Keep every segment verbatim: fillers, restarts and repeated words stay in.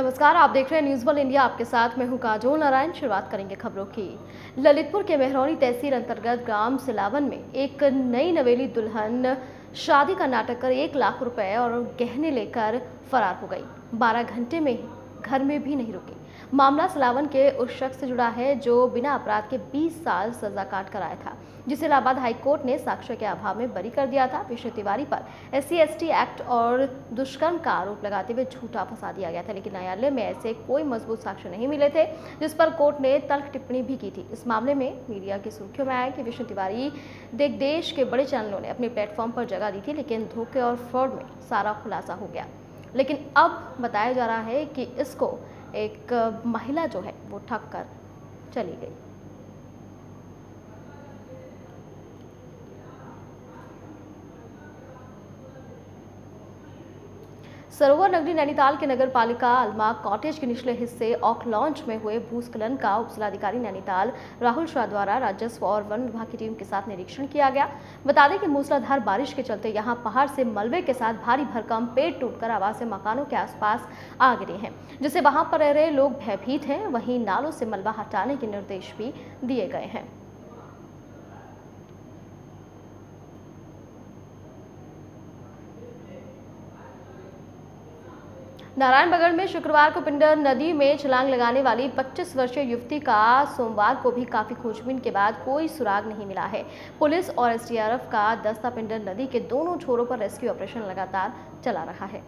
नमस्कार, आप देख रहे हैं न्यूज़ वर्ल्ड इंडिया। आपके साथ मैं हूं काजोल नारायण। शुरुआत करेंगे खबरों की। ललितपुर के मेहरौनी तहसील अंतर्गत ग्राम सिलावन में एक नई नवेली दुल्हन शादी का नाटक कर एक लाख रुपए और गहने लेकर फरार हो गई। बारह घंटे में घर में भी नहीं रुकी। मामला सिलावन के उस शख्स से जुड़ा है जो बिना अपराध के बीस साल सजा काट कर आया था, जिसे इलाहाबाद हाईकोर्ट ने साक्ष्य के अभाव में बरी कर दिया था। विशेष तिवारी पर S C S T act और दुष्कर्म का आरोप लगाते हुए झूठा फंसा दिया गया था, लेकिन न्यायालय में ऐसे कोई मजबूत साक्ष्य नहीं मिले थे, जिस पर कोर्ट ने तल्ख टिप्पणी भी की थी। इस मामले में मीडिया की सुर्खियों में आया कि विशेष तिवारी देख देश के बड़े चैनलों ने अपने प्लेटफॉर्म पर जगह दी थी, लेकिन धोखे और फ्रॉड में सारा खुलासा हो गया। लेकिन अब बताया जा रहा है कि इसको एक महिला जो है वो ठग कर चली गई। सरोवर नगरी नैनीताल के नगर पालिका अलमा कॉटेज के निचले हिस्से ऑक लॉन्च में हुए भूस्खलन का उपजिलाधिकारी नैनीताल राहुल शाह द्वारा राजस्व और वन विभाग की टीम के साथ निरीक्षण किया गया। बता दें कि मूसलाधार बारिश के चलते यहां पहाड़ से मलबे के साथ भारी भरकम पेड़ टूटकर आवासीय मकानों के आसपास आ गिरे हैं, जिससे वहां पर रह रहे लोग भयभीत हैं। वहीं नालों से मलबा हटाने के निर्देश भी दिए गए हैं। नारायणबगड़ में शुक्रवार को पिंडर नदी में छलांग लगाने वाली पच्चीस वर्षीय युवती का सोमवार को भी काफी खोजबीन के बाद कोई सुराग नहीं मिला है। पुलिस और एस डी आर एफ का दस्ता पिंडर नदी के दोनों छोरों पर रेस्क्यू ऑपरेशन लगातार चला रहा है।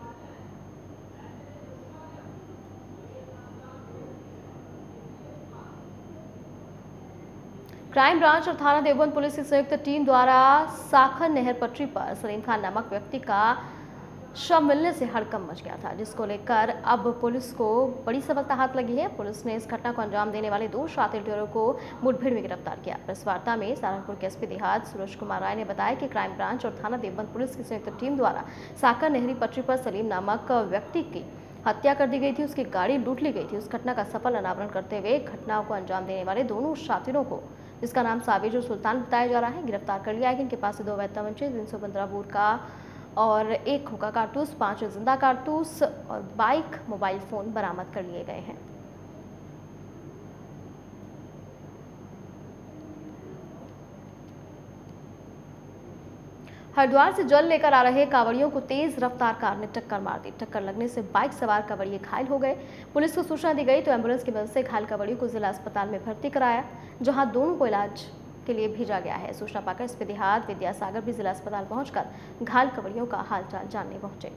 क्राइम ब्रांच और थाना देवबंद पुलिस की संयुक्त टीम द्वारा साखर नहर पटरी पर सलीम खान नामक व्यक्ति का शव मिलने से हड़कंप मच गया था, जिसको लेकर अब पुलिस को बड़ी सफलता हाथ लगी है। पुलिस ने इस घटना को अंजाम देने वाले दो शातिर गिरोह को मुठभेड़ में गिरफ्तार किया। प्रेस वार्ता में सहारनपुर के एस पी देहात सूरज कुमार राय ने बताया कि क्राइम ब्रांच और थाना देवबंद पुलिस की संयुक्त टीम द्वारा साकर नहरी पटरी पर सलीम नामक व्यक्ति की हत्या कर दी गई थी, उसकी गाड़ी लूट ली गई थी। उस घटना का सफल अनावरण करते हुए घटनाओं को अंजाम देने वाले दोनों शातिरों को, जिसका नाम साबिज और सुल्तान बताया जा रहा है, गिरफ्तार कर लिया है। इनके पास से दो अवैध तमंचे, तीन सौ पंद्रह बोर का और एक हुक्का कारतूस, पांच जिंदा कारतूस और बाइक, मोबाइल फोन बरामद कर लिए गए हैं। हरिद्वार से जल लेकर आ रहे कांवड़ियों को तेज रफ्तार कार ने टक्कर मार दी। टक्कर लगने से बाइक सवार कांवड़िए घायल हो गए। पुलिस को सूचना दी गई तो एम्बुलेंस की मदद से घायल कांवड़ियों को जिला अस्पताल में भर्ती कराया, जहां दोनों को इलाज के लिए भेजा गया है। सूचना पाकर एस पी देहात विद्यासागर भी जिला अस्पताल पहुंचकर घायल कांवड़ियों का हालचाल जानने पहुंचे।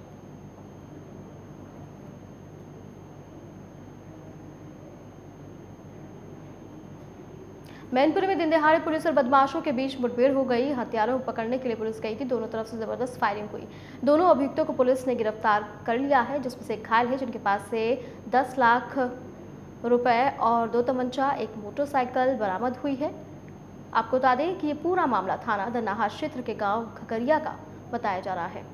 मैनपुरी में दिन दहाड़े पुलिस और बदमाशों के बीच मुठभेड़ हो गई। हथियारों को पकड़ने के लिए पुलिस गई थी। दोनों तरफ से जबरदस्त फायरिंग हुई। दोनों अभियुक्तों को पुलिस ने गिरफ्तार कर लिया है, जिसमें से एक घायल है, जिनके पास से दस लाख रुपए और दो तमंचा, एक मोटरसाइकिल बरामद हुई है। आपको बता दें कि ये पूरा मामला थाना दन्नाहा क्षेत्र के गांव घकरिया का बताया जा रहा है।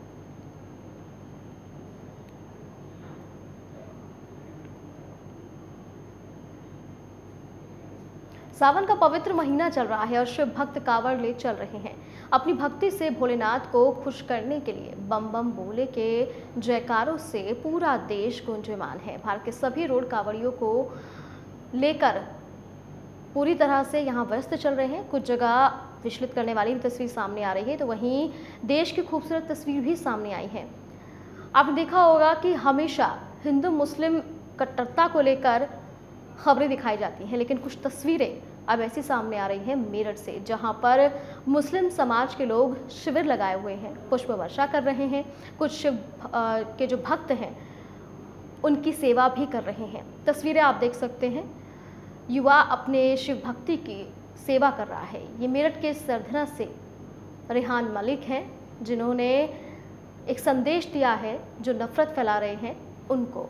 सावन का पवित्र महीना चल रहा है और शिव भक्त कांवड़ ले चल रहे हैं। अपनी भक्ति से भोलेनाथ को खुश करने के लिए बम बम बोले के जयकारों से पूरा देश गुंजयमान है। भारत के सभी रोड कांवड़ियों को लेकर पूरी तरह से यहाँ व्यस्त चल रहे हैं। कुछ जगह विचलित करने वाली भी तस्वीर सामने आ रही है, तो वहीं देश की खूबसूरत तस्वीर भी सामने आई है। आपने देखा होगा कि हमेशा हिंदू मुस्लिम कट्टरता को लेकर खबरें दिखाई जाती हैं, लेकिन कुछ तस्वीरें अब ऐसी सामने आ रही हैं मेरठ से, जहां पर मुस्लिम समाज के लोग शिविर लगाए हुए हैं, पुष्प वर्षा कर रहे हैं। कुछ शिव के जो भक्त हैं उनकी सेवा भी कर रहे हैं। तस्वीरें आप देख सकते हैं। युवा अपने शिव भक्ति की सेवा कर रहा है। ये मेरठ के सरधना से रेहान मलिक हैं, जिन्होंने एक संदेश दिया है जो नफरत फैला रहे हैं उनको।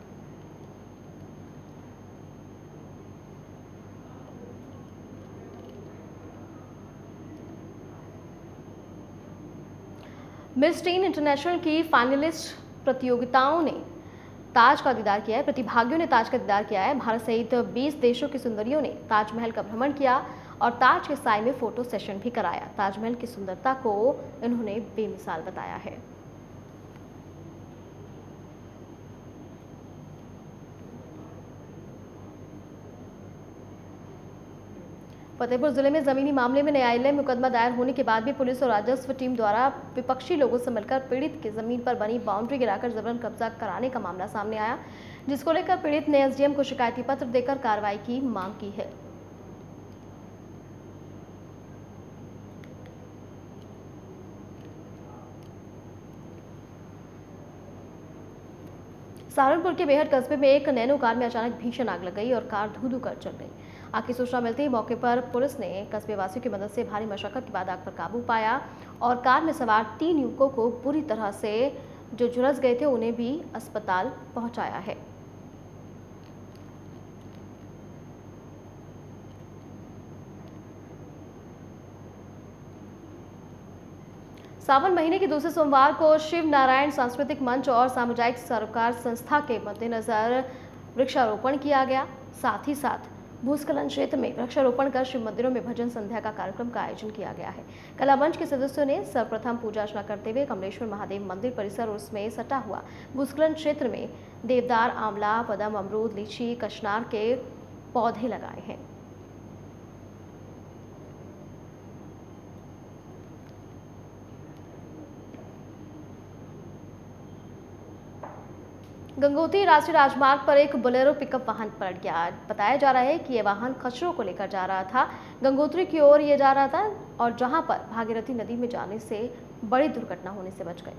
मिस टीन इंटरनेशनल की फाइनलिस्ट प्रतियोगिताओं ने ताज का दीदार किया है। प्रतिभागियों ने ताज का दीदार किया है। भारत सहित बीस देशों की सुंदरियों ने ताजमहल का भ्रमण किया और ताज के साए में फोटो सेशन भी कराया। ताजमहल की सुंदरता को इन्होंने बेमिसाल बताया है। फतेहपुर जिले में जमीनी मामले में न्यायालय में मुकदमा दायर होने के बाद भी पुलिस और राजस्व टीम द्वारा विपक्षी लोगों से मिलकर पीड़ित की जमीन पर बनी बाउंड्री गिराकर जबरन कब्जा कराने का मामला सामने आया, जिसको लेकर पीड़ित ने एसडीएम को शिकायती पत्र देकर कार्रवाई की मांग की है। सहारनपुर के बेहट कस्बे में एक नैनो कार में अचानक भीषण आग लग गई और कार धू धू कर जल गई। आग की सूचना मिलते ही मौके पर पुलिस ने कस्बे वासियों की मदद से भारी मशक्कत के बाद आग पर काबू पाया और कार में सवार तीन युवकों को बुरी तरह से जो झुलस गए थे उन्हें भी अस्पताल पहुंचाया है। सावन महीने के दूसरे सोमवार को शिव नारायण सांस्कृतिक मंच और सामुदायिक सरोकार संस्था के मद्देनजर वृक्षारोपण किया गया। साथ ही साथ भूस्खलन क्षेत्र में वृक्षारोपण कर शिव मंदिरों में भजन संध्या का कार्यक्रम का आयोजन किया गया है। कला मंच के सदस्यों ने सर्वप्रथम पूजा अर्चना करते हुए कमलेश्वर महादेव मंदिर परिसर और उसमें सटा हुआ भूस्खलन क्षेत्र में देवदार, आंवला, पदम, अमरूद, लीची, कचनार के पौधे लगाए हैं। गंगोत्री राष्ट्रीय राजमार्ग पर एक बोलेरो पिकअप वाहन पलट गया। बताया जा रहा है कि यह वाहन खच्चरों को लेकर जा रहा था, गंगोत्री की ओर ये जा रहा था और जहां पर भागीरथी नदी में जाने से बड़ी दुर्घटना होने से बच गई।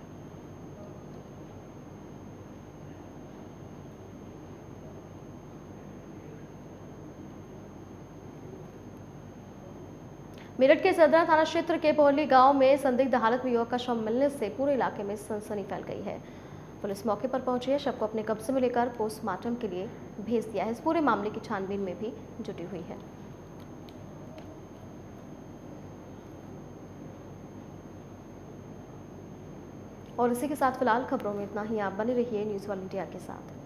मेरठ के सदरा थाना क्षेत्र के पोहली गांव में संदिग्ध हालत में युवक का शव मिलने से पूरे इलाके में सनसनी फैल गई है। पुलिस मौके पर पहुंची है, शव को अपने कब्जे में लेकर पोस्टमार्टम के लिए भेज दिया है। इस पूरे मामले की छानबीन में भी जुटी हुई है। और इसी के साथ फिलहाल खबरों में इतना ही। आप बने रहिए न्यूज़ वन इंडिया के साथ।